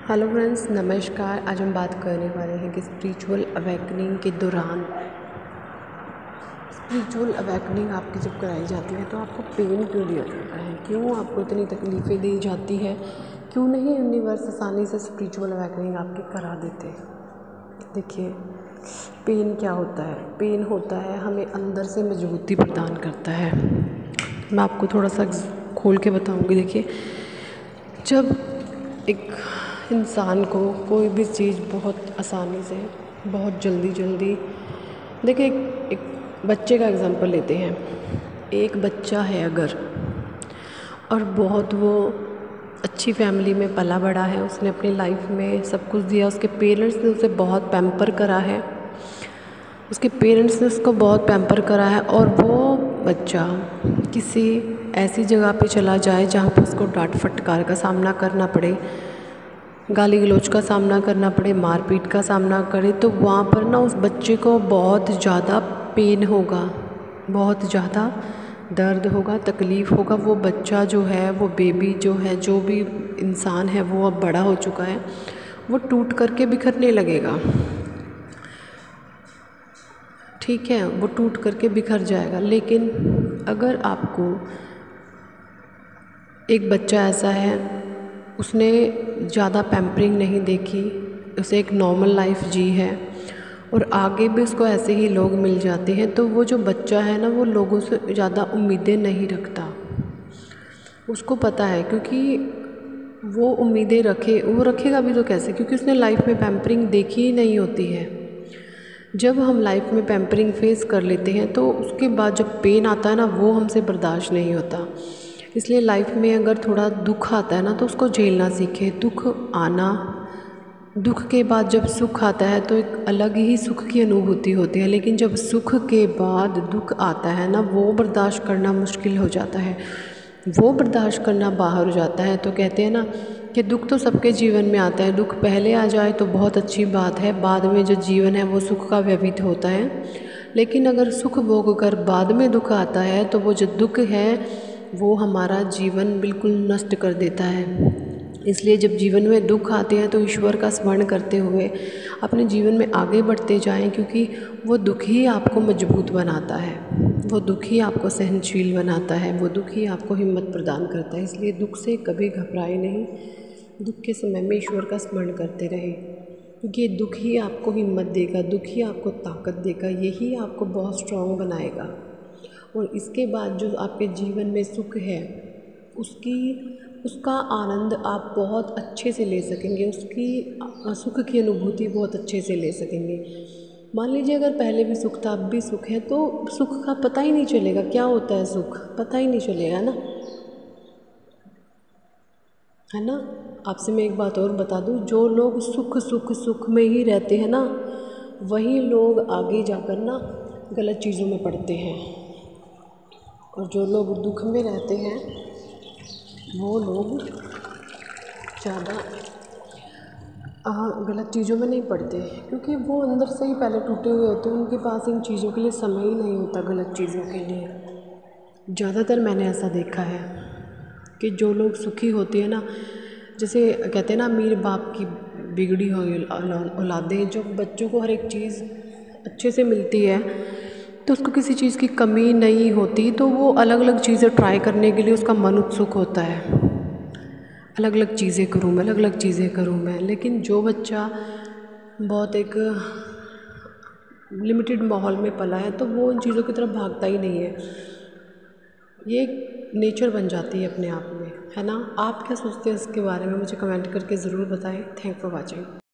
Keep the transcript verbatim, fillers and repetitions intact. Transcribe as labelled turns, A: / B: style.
A: Hello friends, नमस्कार। आज हम बात करने वाले हैं कि स्पिरिचुअल अवेकनिंग के दौरान स्पिरिचुअल अवेकनिंग आपकी जब कराई जाती है तो आपको पेन क्यों दिया जाता है, क्यों आपको इतनी तकलीफ़ें दी जाती है, क्यों नहीं यूनिवर्स आसानी से स्पिरिचुअल अवेकनिंग आपकी करा देते। देखिए, पेन क्या होता है। पेन होता है हमें अंदर से मजबूती प्रदान करता है। मैं आपको थोड़ा सा खोल के बताऊंगी। देखिए, जब एक इंसान को कोई भी चीज़ बहुत आसानी से, बहुत जल्दी जल्दी देखिए, एक, एक बच्चे का एग्जांपल लेते हैं। एक बच्चा है अगर, और बहुत वो अच्छी फैमिली में पला बड़ा है, उसने अपनी लाइफ में सब कुछ दिया, उसके पेरेंट्स ने उसे बहुत पैम्पर करा है उसके पेरेंट्स ने उसको बहुत पैम्पर करा है और वो बच्चा किसी ऐसी जगह पे चला जाए जहाँ पर उसको डांट फटकार का सामना करना पड़े, गाली गलौज का सामना करना पड़े, मारपीट का सामना करे, तो वहाँ पर ना उस बच्चे को बहुत ज़्यादा पेन होगा, बहुत ज़्यादा दर्द होगा, तकलीफ़ होगा। वो बच्चा जो है, वो बेबी जो है, जो भी इंसान है, वो अब बड़ा हो चुका है, वो टूट करके बिखरने लगेगा। ठीक है, वो टूट करके बिखर जाएगा। लेकिन अगर आपको एक बच्चा ऐसा है, उसने ज़्यादा पैम्परिंग नहीं देखी, उसे एक नॉर्मल लाइफ जी है और आगे भी उसको ऐसे ही लोग मिल जाते हैं, तो वो जो बच्चा है ना, वो लोगों से ज़्यादा उम्मीदें नहीं रखता। उसको पता है, क्योंकि वो उम्मीदें रखे वो रखेगा भी तो कैसे, क्योंकि उसने लाइफ में पैम्परिंग देखी ही नहीं होती है। जब हम लाइफ में पैम्परिंग फेस कर लेते हैं तो उसके बाद जब पेन आता है ना, वो हमसे बर्दाश्त नहीं होता। इसलिए लाइफ में अगर थोड़ा दुख आता है ना, तो उसको झेलना सीखे। दुख आना, दुख के बाद जब सुख आता है तो एक अलग ही सुख की अनुभूति होती है। लेकिन जब सुख के बाद दुख आता है ना, वो बर्दाश्त करना मुश्किल हो जाता है, वो बर्दाश्त करना बाहर हो जाता है। तो कहते हैं ना कि दुख तो सबके जीवन में आता है, दुख पहले आ जाए तो बहुत अच्छी बात है, बाद में जो जीवन है वो सुख का व्यतीत होता है। लेकिन अगर सुख भोग कर बाद में दुख आता है तो वो जो दुख है वो हमारा जीवन बिल्कुल नष्ट कर देता है। इसलिए जब जीवन में दुख आते हैं तो ईश्वर का स्मरण करते हुए अपने जीवन में आगे बढ़ते जाएं, क्योंकि वो दुख ही आपको मजबूत बनाता है, वो दुख ही आपको सहनशील बनाता है, वो दुख ही आपको हिम्मत प्रदान करता है। इसलिए दुख से कभी घबराए नहीं, दुख के समय में ईश्वर का स्मरण करते रहे, क्योंकि ये दुख ही आपको हिम्मत देगा, दुख ही आपको ताकत देगा, यही आपको बहुत स्ट्रॉन्ग बनाएगा। और इसके बाद जो आपके जीवन में सुख है, उसकी उसका आनंद आप बहुत अच्छे से ले सकेंगे, उसकी सुख की अनुभूति बहुत अच्छे से ले सकेंगे। मान लीजिए अगर पहले भी सुख था, अब भी सुख है, तो सुख का पता ही नहीं चलेगा। क्या होता है सुख, पता ही नहीं चलेगा ना, है ना। आपसे मैं एक बात और बता दूं, जो लोग सुख सुख सुख में ही रहते हैं ना, वही लोग आगे जाकर ना गलत चीज़ों में पड़ते हैं, और जो लोग दुख में रहते हैं वो लोग ज़्यादा गलत चीज़ों में नहीं पड़ते, क्योंकि वो अंदर से ही पहले टूटे हुए होते हैं, उनके पास इन चीज़ों के लिए समय ही नहीं होता, गलत चीज़ों के लिए। ज़्यादातर मैंने ऐसा देखा है कि जो लोग सुखी होते हैं ना, जैसे कहते हैं ना, अमीर बाप की बिगड़ी हुई औलादें, जो बच्चों को हर एक चीज़ अच्छे से मिलती है तो उसको किसी चीज़ की कमी नहीं होती, तो वो अलग अलग चीज़ें ट्राई करने के लिए उसका मन उत्सुक होता है, अलग अलग चीज़ें करूँ मैं, अलग अलग चीज़ें करूँ मैं। लेकिन जो बच्चा बहुत एक लिमिटेड माहौल में पला है तो वो उन चीज़ों की तरफ भागता ही नहीं है, ये नेचर बन जाती है अपने आप में, है ना। आप क्या सोचते हैं इसके बारे में, मुझे कमेंट करके ज़रूर बताएं। Thank for watching.